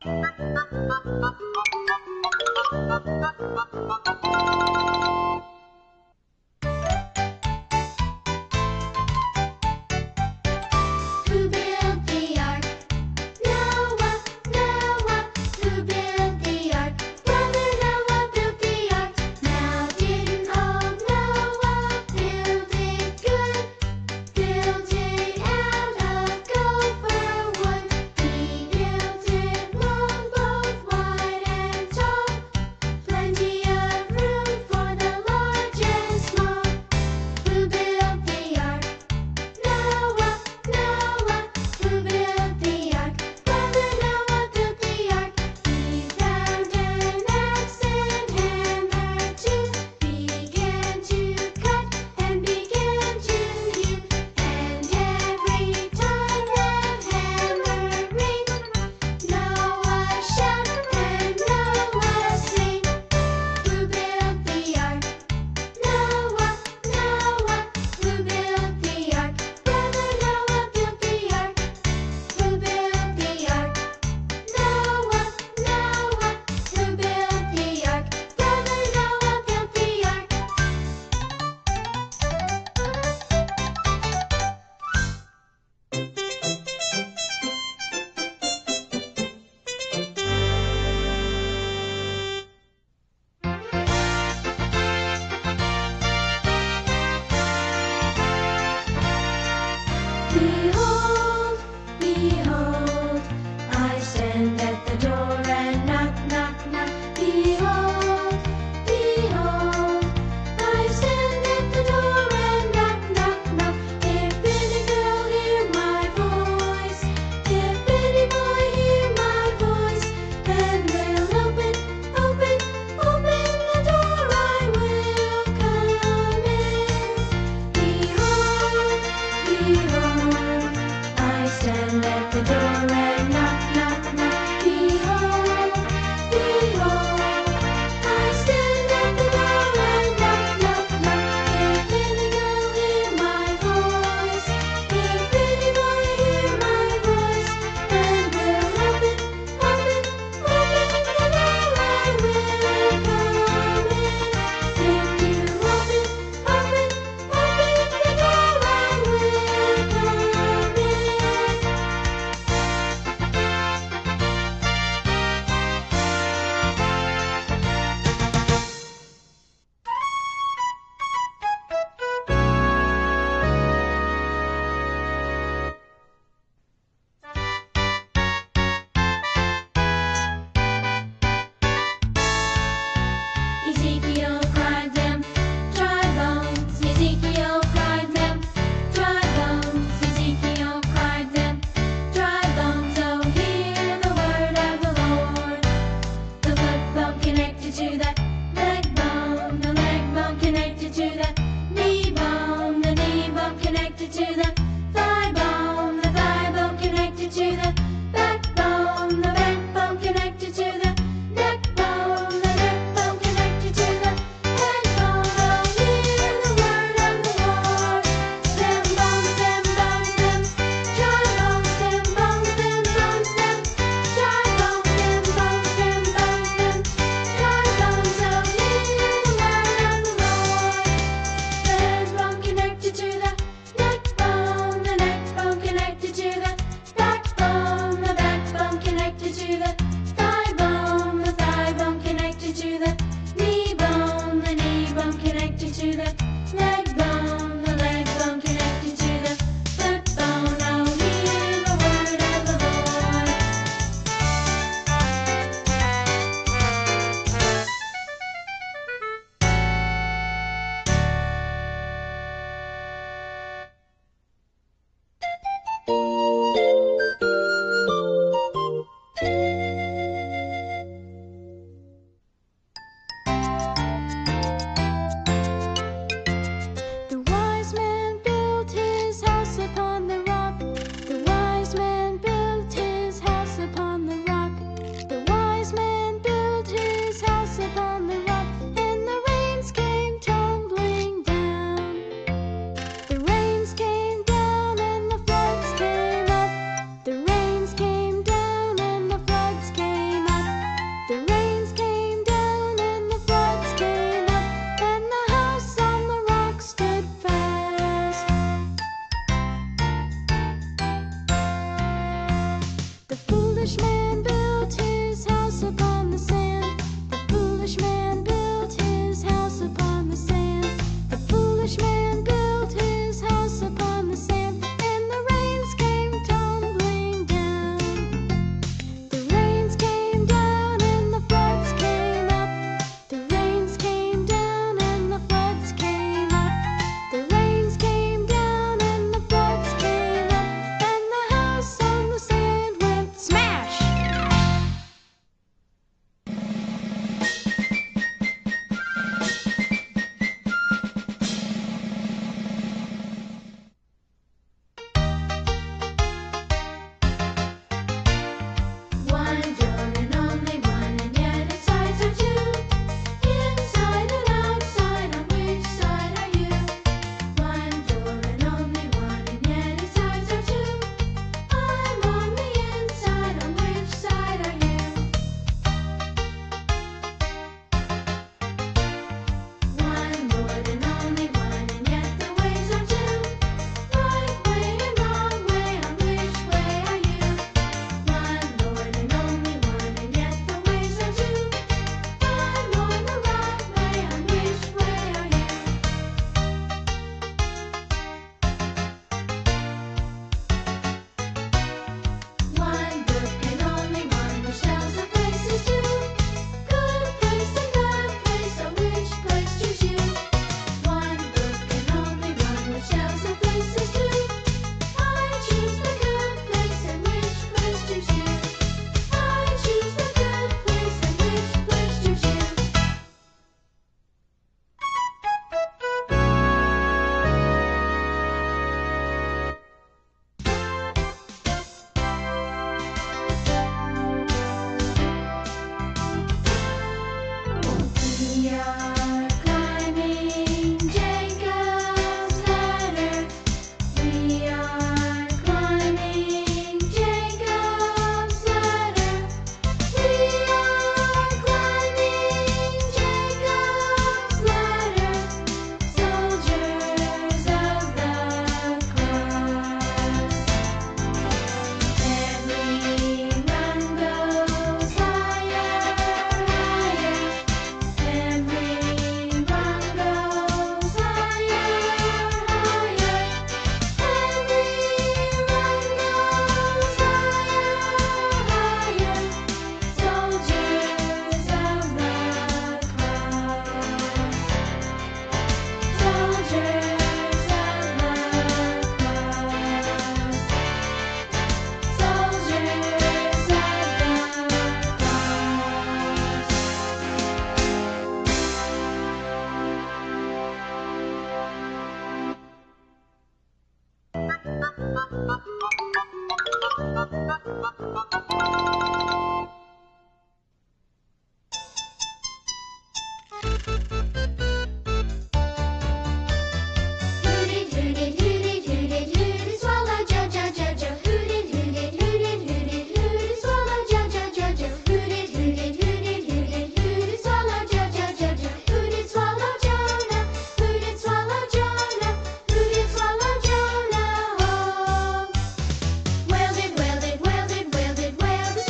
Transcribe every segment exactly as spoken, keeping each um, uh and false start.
Who built the ark? Noah, Noah. Who built the ark? Brother Noah built the ark. Now didn't old Noah build it good? Built it out of gopher wood. He built it long, both wide and tall. Plenty of man built his house upon the sand. The foolish man built his house upon the sand. The foolish man built his house upon the sand. And the rains came tumbling down. The rains came down and the floods came up. The rains came down and the floods came up. The rains came down and the floods came up. And the house on the sand went smash! One door and only one, and yet its sides are two. Inside and outside, on which side are you? One door and only one, and yet its sides are two. I'm on the inside, on which side are you? One Lord and only one, and yet the ways are two. Right way and wrong way, on which way are you? One Lord and only one, and yet the ways are two. I'm on the right way, on which way are you? One book and only one, which tells the places to. Good place and bad place, so which place choose you? One book and only one, which tells the places to. I choose the good place, and which place choose you? I choose the good place, and which place choose you? We are climbing Jacob's ladder. We are climbing Jacob's ladder. We are climbing Jacob's ladder. Soldiers of the cross. Every run goes higher, higher. Every run goes higher, higher. Every run goes higher, higher. Soldiers of the cross. Soldiers of the Hooted, hooted, hooted, hooted, hooted, swallow, Jojo, Jojo. Hooted, hooted, hooted, hooted, hooted, swallow, Jojo, Jojo. Hooted, hooted, hooted, hooted, hooted, swallow, Jojo, Jojo. Hooted, swallow, Jonah. Hooted, swallow, Jonah. Hooted, swallow, Jonah home. Wailed it, wailed it, wailed it, wailed it, wailed the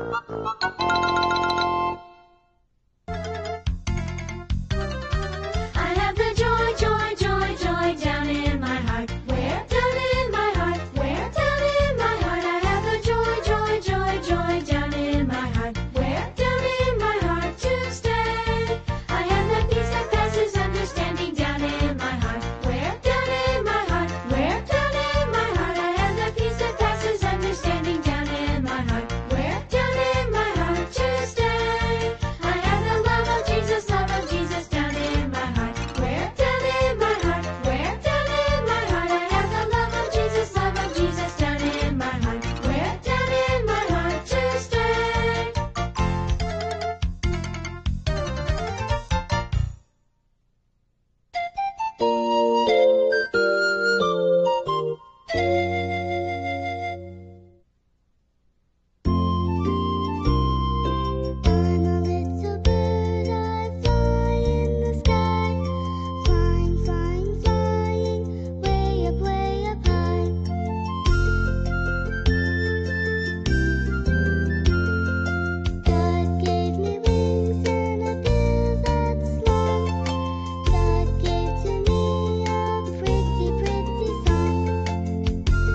I have the joy, joy, joy, joy down in my heart. Where? Down in my heart. Where? Down in my heart. I have the joy, joy, joy, joy down in my heart. Where? Down in my heart to stay. I have the peace that passes understanding down in my heart. Where? Down in my heart. Where? Down in my heart. I have the peace that passes understanding down in my heart. Where? Down in my heart to stay. I have the love of Jesus, love of Jesus down in my heart. Where? Down in my heart. Where? Down in my heart. I have the love of Jesus, love of Jesus down in my heart. Where? Down in my heart to stay. I'm a little bird, I fly in the sky, flying, flying, flying, way up, way up high. God gave me wings and a bill that's long. God gave to me a pretty, pretty song.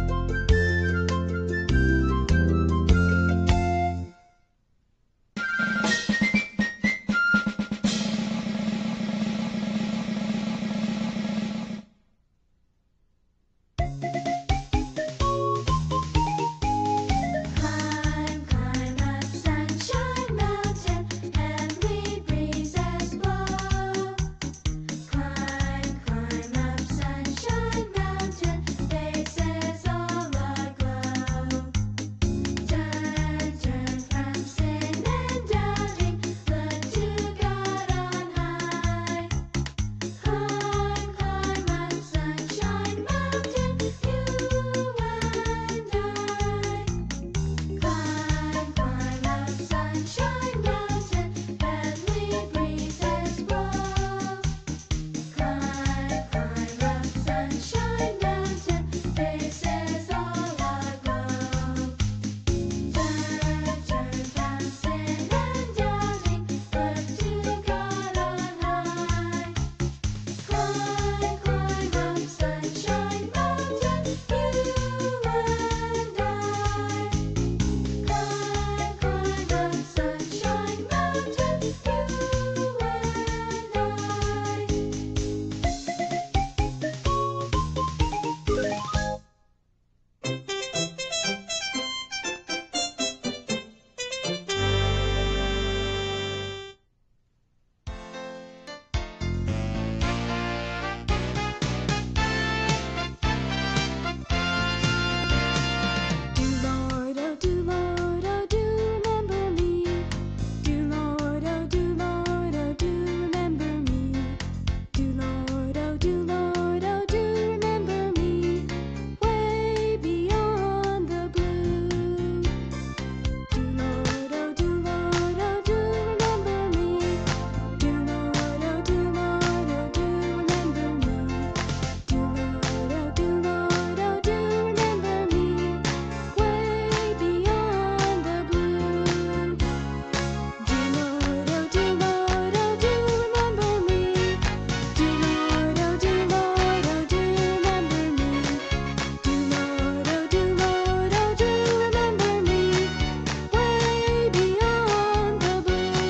Climb, climb up Sunshine Mountain, heavenly breezes blow. Climb, climb up Sunshine Mountain, faces all aglow. Turn, turn from sin and doubting, look to God on high. Climb, climb up Sunshine Mountain, you and I. Climb, climb up Sunshine Mountain, heavenly breezes blow. Climb, climb up Sunshine Mountain, faces all aglow. Turn, turn from sin and doubting, look to God on high. Climb, climb up Sunshine Mountain, you and I. Climb, climb up Sunshine Mountain, Do Lord, oh do Lord, oh do remember me. Do Lord, oh do Lord, oh do remember me. Do Lord, oh do Lord, oh do remember me. Way beyond the blue. Do Lord, oh do Lord, oh do remember me. Do Lord, oh do Lord, oh do remember me. Do Lord, oh do Lord, oh do remember me. Way beyond the blue. Do Lord, oh do Lord, oh do remember me. Do Lord, oh do Lord, oh do remember me. Do Lord, oh do Lord, oh do remember me. Way beyond the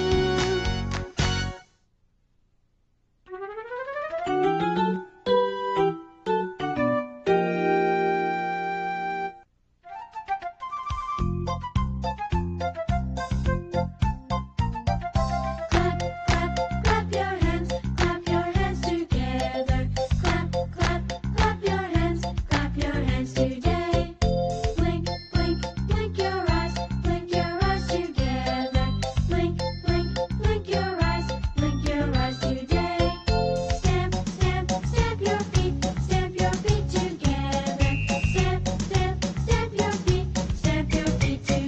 Clap, clap, clap your hands, clap your hands together. Clap, clap, clap your hands, clap your hands today. Blink, blink, blink your eyes, blink your eyes together. Blink, blink, blink your eyes, blink your eyes today. Stamp, stamp, stamp your feet, stamp your feet together. Stamp, stamp, stamp your feet, stamp your feet together.